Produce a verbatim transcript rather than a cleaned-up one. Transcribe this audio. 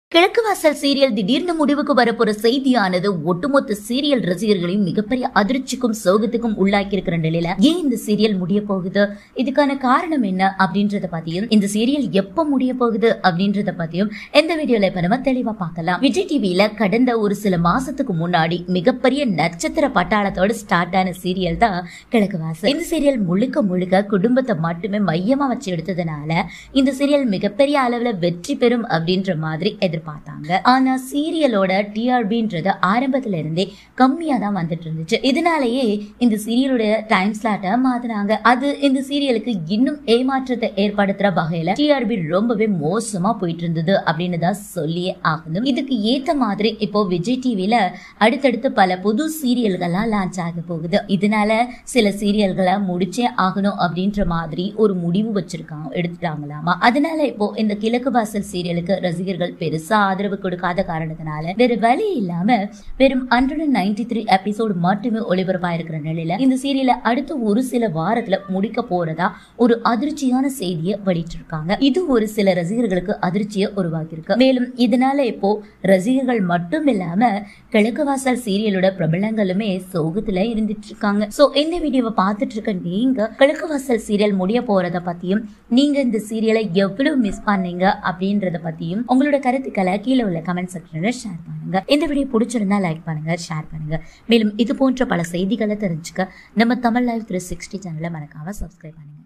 கிழக்கு வாசல் சீரியல் திடீர்னு முடிவுக்கு வரப்போற செய்தியானது ஒட்டுமொத்த சீரியல் ரசிகர்களையும் மிகப்பெரிய அதிர்ச்சிக்கும் சோகத்துக்கும் உள்ளாக்கி இருக்கிற நிலையில ஏன் இந்த சீரியல் முடிய போகுது, இதுக்கான காரணம் என்ன அப்படின்றத பத்தியும், இந்த சீரியல் எப்ப முடிய போகுது அப்படின்றத பத்தியும் இந்த வீடியோல இப்ப நம்ம தெளிவா பார்க்கலாம். விஜய் டிவில கடந்த ஒரு சில மாசத்துக்கு முன்னாடி மிகப்பெரிய நட்சத்திர பட்டாளத்தோட ஸ்டார்ட் ஆன சீரியல் தான் கிழக்கு வாசல். இந்த சீரியல் முழுக்க முழுக்க குடும்பத்தை மட்டுமே மையமா வச்சு எடுத்ததுனால இந்த சீரியல் மிகப்பெரிய அளவுல வெற்றி பெறும் அப்படின்ற மாதிரி பார்த்தாங்க. ஆனா சீரியலோட டிஆர்பின்றது ஆரம்பத்துல இருந்தே கம்மியா தான் வந்துட்டு இருந்துச்சு. இதனாலேயே இந்த சீரியலோட டைம் ஸ்லாட்டை மாத்தினாங்க. அது இந்த சீரியலுக்கு இன்னும் ஏமாற்றத்தை ஏற்படுத்துற வகையில டிஆர்பி ரொம்பவே மோசமா போயிட்டு இருந்தது அப்படின்னு தான் சொல்லியே ஆகணும். இதுக்கு ஏத்த மாதிரி இப்போ விஜய் டிவில அடுத்தடுத்து பல புது சீரியல்கள்லாம் லான்ச் ஆக போகுது. இதனால சில சீரியல்களை முடிச்சே ஆகணும் அப்படின்ற மாதிரி ஒரு முடிவு வச்சிருக்காங்க, எடுத்துட்டாங்களாமா. அதனால இப்போ இந்த கிழக்கு வாசல் சீரியலுக்கு ரசிகர்கள் பெருசா ஆதரவு கொடுக்காத காரணத்தினால வேற வழி இல்லாம வெறும் நூற்று தொண்ணூற்று மூன்று எபிசோடு மட்டுமே ஒளிபரப்பா இருக்கிற நிலையில இந்த சீரியலை அடுத்த ஒரு சில வாரத்துல முடிக்க போறதா ஒரு அதிர்ச்சியான செய்தியை வெளியிட்டிருக்காங்க. இது ஒரு சில ரசிகர்களுக்கு அதிர்ச்சியை உருவாக்கி இருக்கு. மேலும் இதனால இப்போ ரசிகர்கள் மட்டும் இல்லாம கிழக்கு வாசல் சீரியலோட பிரபலங்களுமே சோகத்துல இருந்துட்டு இருக்காங்க. சோ இந்த வீடியோவை பார்த்துட்டு இருக்க நீங்க கிழக்கு வாசல் சீரியல் முடிய போறத பத்தியும், நீங்க இந்த சீரியலை எவ்வளவு மிஸ் பண்ணீங்க அப்படின்றத பத்தியும் உங்களோட கருத்துக்களை கீழே உள்ள கமெண்ட் செக்ஷன்ல ஷேர் பண்ணுங்க. இந்த வீடியோ பிடிச்சிருந்தா லைக் பண்ணுங்க, ஷேர் பண்ணுங்க. மேலும் இது போன்ற பல செய்திகளை தெரிஞ்சுக்க நம்ம தமிழ் லைவ் த்ரீ சிக்ஸ்டி சேனலை மறக்காம சப்ஸ்கிரைப் பண்ணுங்க.